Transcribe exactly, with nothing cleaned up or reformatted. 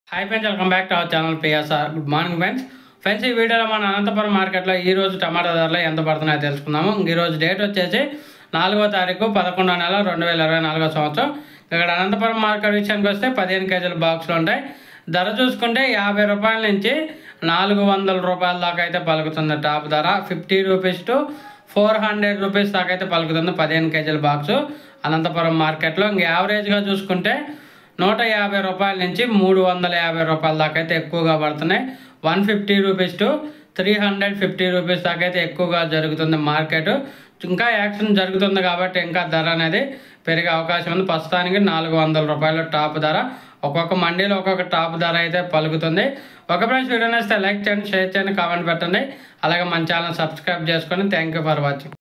Hi friends, welcome back to our channel P S R. Good morning friends. Friends ఈ వీడియోలో మన అనంతపురం మార్కెట్లో ఈరోజు టమాటా ధరలు ఎంత పడుతున్నాయో తెలుసుకుందాము. ఈరోజు డేట్ వచ్చేసి నాలుగో తారీఖు పదకొండో నెల రెండు వేల ఇరవై నాలుగో సంవత్సరం. ఇక్కడ అనంతపురం మార్కెట్ విషయానికి వస్తే పదిహేను కేజీల బాక్సులు ఉంటాయి. ధర చూసుకుంటే యాభై రూపాయల నుంచి నాలుగు వందల రూపాయల దాకా అయితే పలుకుతుంది. టాప్ ధర fifty rupees to four hundred rupees దాకా అయితే పలుకుతుంది పదిహేను కేజీల బాక్సు అనంతపురం మార్కెట్లో. ఇంక యావరేజ్గా చూసుకుంటే నూట యాభై రూపాయల నుంచి మూడు వందల యాభై రూపాయల దాకా అయితే ఎక్కువగా పడుతున్నాయి. One fifty rupees to three hundred fifty rupees దాకా అయితే ఎక్కువగా జరుగుతుంది మార్కెట్. ఇంకా యాక్షన్ జరుగుతుంది కాబట్టి ఇంకా ధర అనేది పెరిగే అవకాశం ఉంది. ప్రస్తుతానికి నాలుగు వందల రూపాయలు టాప్ ధర. ఒక్కొక్క మండీలో ఒక్కొక్క టాప్ ధర అయితే పలుకుతుంది. ఒక ఫ్రెండ్స్ వీడియో నచ్చితే లైక్ చేయండి, షేర్ చేయండి, కామెంట్ పెట్టండి. అలాగే మన ఛానల్ సబ్స్క్రైబ్ చేసుకొని థ్యాంక్ యూ ఫర్ వాచింగ్.